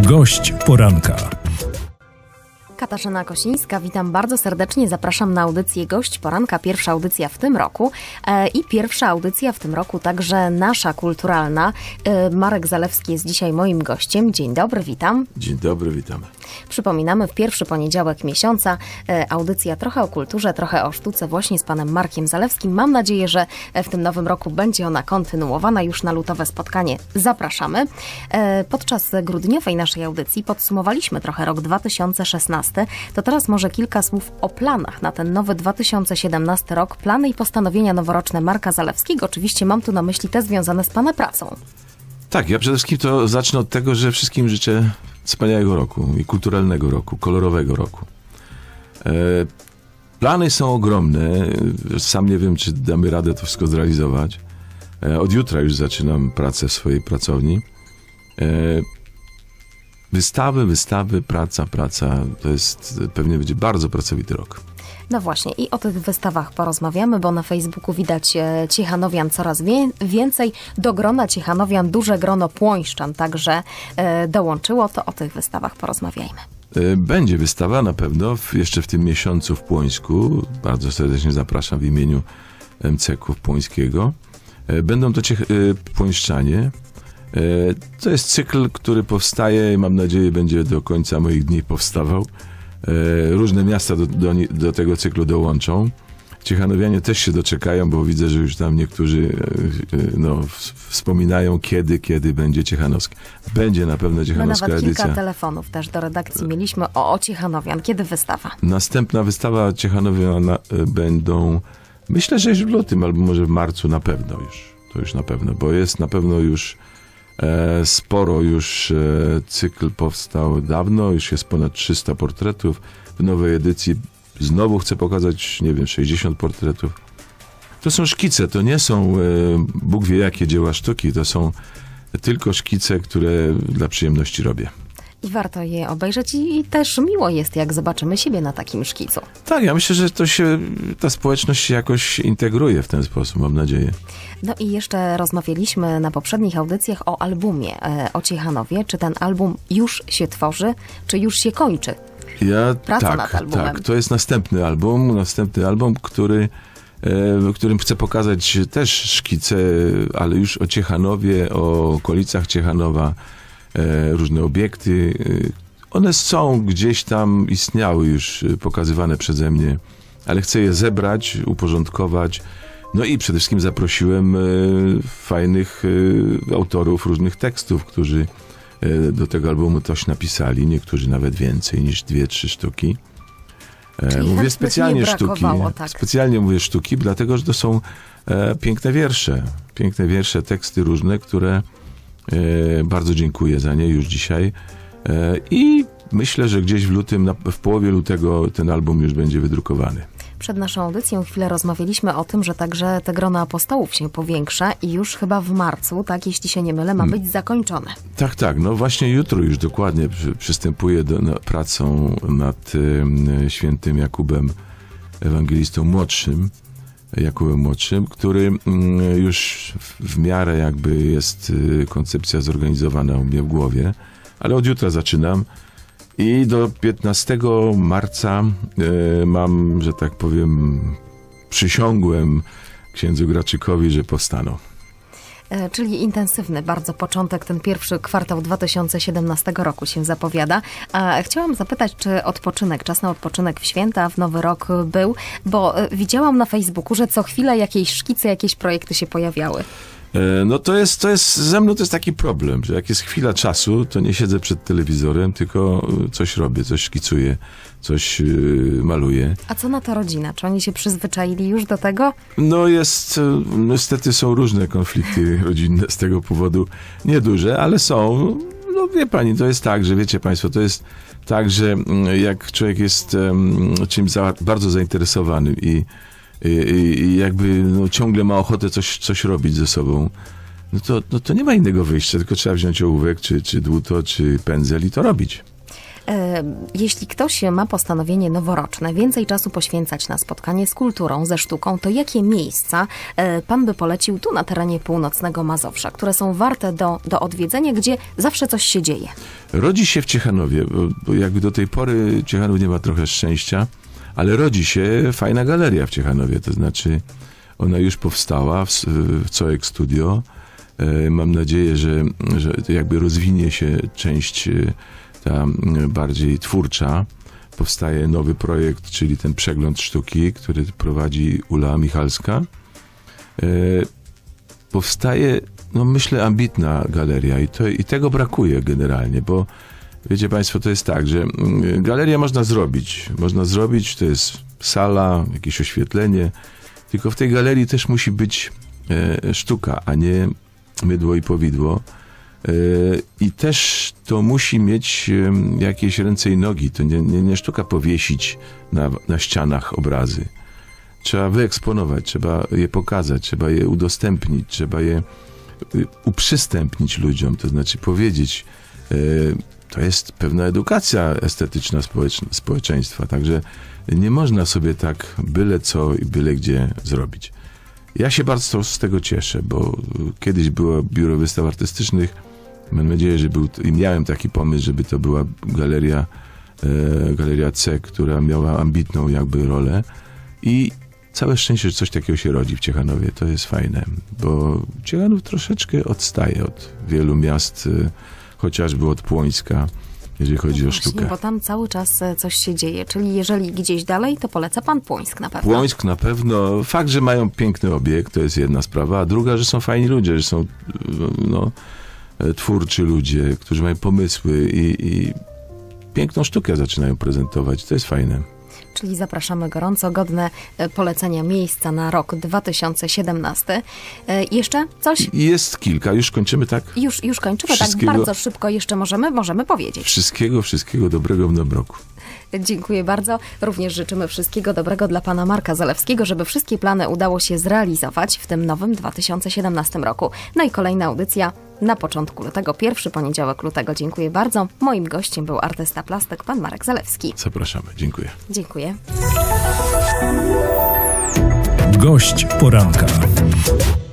Gość poranka. Katarzyna Kosińska, witam bardzo serdecznie. Zapraszam na audycję Gość Poranka. Pierwsza audycja w tym roku i pierwsza audycja w tym roku także nasza kulturalna. Marek Zalewski jest dzisiaj moim gościem. Dzień dobry, witam. Dzień dobry, witamy. Przypominamy, w pierwszy poniedziałek miesiąca audycja trochę o kulturze, trochę o sztuce właśnie z panem Markiem Zalewskim. Mam nadzieję, że w tym nowym roku będzie ona kontynuowana. Już na lutowe spotkanie zapraszamy. Podczas grudniowej naszej audycji podsumowaliśmy trochę rok 2016. To teraz może kilka słów o planach na ten nowy 2017 rok. Plany i postanowienia noworoczne Marka Zalewskiego. Oczywiście mam tu na myśli te związane z pana pracą. Tak, ja przede wszystkim to zacznę od tego, że wszystkim życzę wspaniałego roku i kulturalnego roku, kolorowego roku. Plany są ogromne. Sam nie wiem, czy damy radę to wszystko zrealizować. Od jutra już zaczynam pracę w swojej pracowni. Wystawy, praca. To jest, pewnie będzie bardzo pracowity rok. No właśnie i o tych wystawach porozmawiamy, bo na Facebooku widać ciechanowian coraz więcej. Do grona ciechanowian duże grono płońszczan także dołączyło. To o tych wystawach porozmawiajmy. Będzie wystawa na pewno jeszcze w tym miesiącu w Płońsku. Bardzo serdecznie zapraszam w imieniu MCK-u Płońskiego. Będą to płońszczanie. To jest cykl, który powstaje i mam nadzieję będzie do końca moich dni powstawał. Różne miasta do tego cyklu dołączą. Ciechanowianie też się doczekają, bo widzę, że już tam niektórzy wspominają, kiedy będzie ciechanowska. Będzie na pewno ciechanowska edycja. Nawet kilka telefonów też do redakcji mieliśmy o ciechanowian. Kiedy wystawa? Następna wystawa ciechanowian będą, myślę, że już w lutym albo może w marcu na pewno już. To już na pewno, bo jest na pewno już sporo cykl powstał dawno, już jest ponad 300 portretów. W nowej edycji znowu chcę pokazać, 60 portretów. To są szkice, to nie są Bóg wie jakie dzieła sztuki, to są tylko szkice, które dla przyjemności robię. I warto je obejrzeć i też miło jest, jak zobaczymy siebie na takim szkicu. Tak, ja myślę, że ta społeczność się jakoś integruje w ten sposób, mam nadzieję. No i jeszcze rozmawialiśmy na poprzednich audycjach o albumie o Ciechanowie. Czy ten album już się tworzy, czy już się kończy? Praca nad albumem. Tak, to jest następny album, w którym chcę pokazać też szkice, ale już o Ciechanowie, o okolicach Ciechanowa, różne obiekty. One są gdzieś tam, istniały już, pokazywane przeze mnie, ale chcę je zebrać, uporządkować. No i przede wszystkim zaprosiłem fajnych autorów różnych tekstów, którzy do tego albumu coś napisali, niektórzy nawet więcej niż 2-3 sztuki. Mówię specjalnie sztuki. Tak. Specjalnie mówię sztuki, dlatego że to są piękne wiersze, teksty różne, które bardzo dziękuję za nie już dzisiaj. I myślę, że gdzieś w lutym, w połowie lutego ten album już będzie wydrukowany. Przed naszą audycją chwilę rozmawialiśmy o tym, że także te grono apostołów się powiększa i już chyba w marcu, tak, jeśli się nie mylę, ma być zakończone. Tak, no właśnie jutro już dokładnie przystępuję pracą nad świętym Jakubem Ewangelistą Jakubem Młodszym, który już w miarę jakby jest koncepcja zorganizowana u mnie w głowie, ale od jutra zaczynam. I do 15 marca mam, że tak powiem, przysiągłem księdzu Graczykowi, że powstaną. Czyli intensywny bardzo początek, ten pierwszy kwartał 2017 roku się zapowiada. A chciałam zapytać, czy czas na odpoczynek w święta, w Nowy Rok był, bo widziałam na Facebooku, że co chwilę jakieś szkice, jakieś projekty się pojawiały. No to jest ze mną to jest taki problem, że jak jest chwila czasu, to nie siedzę przed telewizorem, tylko coś robię, coś szkicuję, coś maluję. A co na to rodzina? Czy oni się przyzwyczaili już do tego? No niestety są różne konflikty rodzinne z tego powodu, nieduże, ale są. No wie pani, to jest tak, że wiecie państwo, to jest tak, że jak człowiek jest czymś bardzo zainteresowany i jakby ciągle ma ochotę coś robić ze sobą, to nie ma innego wyjścia, tylko trzeba wziąć ołówek, czy dłuto, czy pędzel i to robić. Jeśli ktoś ma postanowienie noworoczne, więcej czasu poświęcać na spotkanie z kulturą, ze sztuką, to jakie miejsca pan by polecił tu na terenie północnego Mazowsza, które są warte do odwiedzenia, gdzie zawsze coś się dzieje? Rodzi się w Ciechanowie, bo jakby do tej pory Ciechanów nie ma trochę szczęścia, ale rodzi się fajna galeria w Ciechanowie, to znaczy ona już powstała w Coek Studio. Mam nadzieję, że jakby rozwinie się część ta bardziej twórcza. Powstaje nowy projekt, czyli ten przegląd sztuki, który prowadzi Ula Michalska. Powstaje, no myślę, ambitna galeria i tego brakuje generalnie, bo wiecie państwo, to jest tak, że galerię można zrobić, to jest sala, jakieś oświetlenie, tylko w tej galerii też musi być sztuka, a nie mydło i powidło. I też to musi mieć jakieś ręce i nogi. To nie sztuka powiesić na ścianach obrazy. Trzeba wyeksponować, trzeba je pokazać, trzeba je udostępnić, trzeba je uprzystępnić ludziom, to znaczy powiedzieć, to jest pewna edukacja estetyczna społeczeństwa, także nie można sobie tak byle co i byle gdzie zrobić. Ja się bardzo z tego cieszę, bo kiedyś było Biuro Wystaw Artystycznych. Mam nadzieję, że miałem taki pomysł, żeby to była galeria C, która miała ambitną jakby rolę i całe szczęście, że coś takiego się rodzi w Ciechanowie. To jest fajne, bo Ciechanów troszeczkę odstaje od wielu miast, chociażby od Płońska, jeżeli chodzi o sztukę. Bo tam cały czas coś się dzieje, czyli jeżeli gdzieś dalej, to poleca pan Płońsk na pewno. Płońsk na pewno. Fakt, że mają piękny obiekt, to jest jedna sprawa, a druga, że są fajni ludzie, że są twórczy ludzie, którzy mają pomysły i piękną sztukę zaczynają prezentować. To jest fajne. Czyli zapraszamy gorąco, godne polecenia miejsca na rok 2017. Jeszcze coś? Jest kilka, już kończymy, tak? Już kończymy, tak bardzo szybko jeszcze możemy powiedzieć. Wszystkiego dobrego w nowym roku. Dziękuję bardzo. Również życzymy wszystkiego dobrego dla pana Marka Zalewskiego, żeby wszystkie plany udało się zrealizować w tym nowym 2017 roku. No i kolejna audycja na początku lutego, pierwszy poniedziałek lutego. Dziękuję bardzo. Moim gościem był artysta plastyk, pan Marek Zalewski. Zapraszamy. Dziękuję. Dziękuję. Gość poranka.